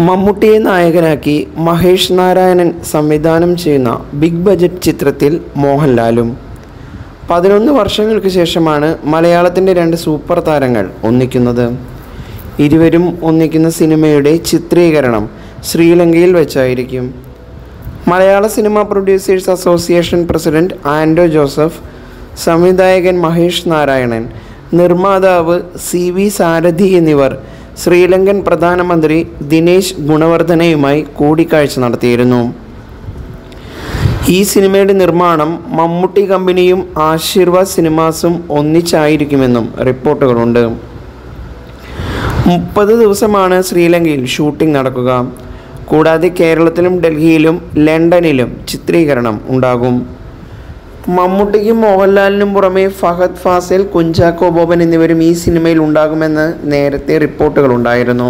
മമ്മൂട്ടിയെ നായകനാക്കി മഹേഷ് നാരായണൻ സംവിധാനം ചെയ്യുന്ന ബിഗ് ബജറ്റ് ചിത്രത്തിൽ മോഹൻലാലും. 11 വർഷങ്ങൾക്ക് ശേഷമാണ് മലയാളത്തിൻ്റെ 2 സൂപ്പർ താരങ്ങൾ ഒന്നിക്കുന്നത്. ഇരുവരും ഒന്നിക്കുന്ന സിനിമയുടെ ചിത്രീകരണം ശ്രീലങ്കയിൽ വെച്ചായിരിക്കും. Malayala cinema producers association president Anto Joseph, സംവിധായകൻ മഹേഷ് നാരായണൻ, നിർമ്മാതാവ് CV സാരഥി എന്നിവർ ശ്രീലങ്കൻ പ്രധാനമന്ത്രി ദിനേശ് ഗുണവർദ്ധനയുമായി കൂടിക്കാഴ്ച നടത്തിയിരുന്നു. ഈ സിനിമയുടെ നിർമ്മാണം മമ്മൂട്ടി കമ്പനിയും ആശീർവാദ് സിനിമാസും ഒന്നിച്ചായിരിക്കുമെന്നും റിപ്പോർട്ടുകളുണ്ട്. 30 ദിവസമാണ് ശ്രീലങ്കയിൽ ഷൂട്ടിംഗ് നടക്കുക. കൂടാതെ കേരളത്തിലും ഡൽഹിയിലും ലണ്ടനിലും ചിത്രീകരണം ഉണ്ടാകും. മമ്മൂട്ടിക്കും മോഹൻലാലിനും പുറമെ ഫഹദ് ഫാസിൽ, കുഞ്ചാക്കോ ബോബൻ എന്നിവരും ഈ സിനിമയിൽ ഉണ്ടാകുമെന്ന് നേരത്തെ റിപ്പോർട്ടുകളുണ്ടായിരുന്നു.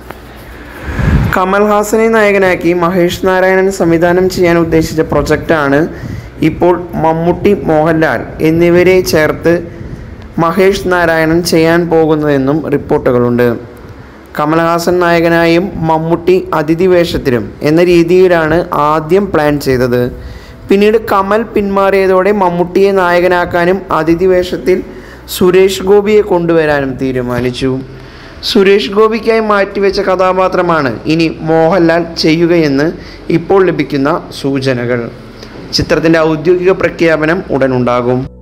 കമൽഹാസനെ നായകനാക്കി മഹേഷ് നാരായണൻ സംവിധാനം ചെയ്യാൻ ഉദ്ദേശിച്ച പ്രൊജക്റ്റാണ് ഇപ്പോൾ മമ്മൂട്ടി, മോഹൻലാൽ എന്നിവരെ ചേർത്ത് മഹേഷ് നാരായണൻ ചെയ്യാൻ പോകുന്നതെന്നും റിപ്പോർട്ടുകളുണ്ട്. കമൽഹാസൻ നായകനായും മമ്മൂട്ടി അതിഥി വേഷത്തിലും എന്ന രീതിയിലാണ് ആദ്യം പ്ലാൻ ചെയ്തത്. പിന്നീട് കമൽ പിന്മാറിയതോടെ മമ്മൂട്ടിയെ നായകനാക്കാനും അതിഥി വേഷത്തിൽ സുരേഷ് ഗോപിയെ കൊണ്ടുവരാനും തീരുമാനിച്ചു. സുരേഷ് ഗോപിക്കായി മാറ്റിവെച്ച കഥാപാത്രമാണ് ഇനി മോഹൻലാൽ ചെയ്യുകയെന്ന് ഇപ്പോൾ ലഭിക്കുന്ന സൂചനകൾ. ചിത്രത്തിൻ്റെ ഔദ്യോഗിക പ്രഖ്യാപനം ഉടനുണ്ടാകും.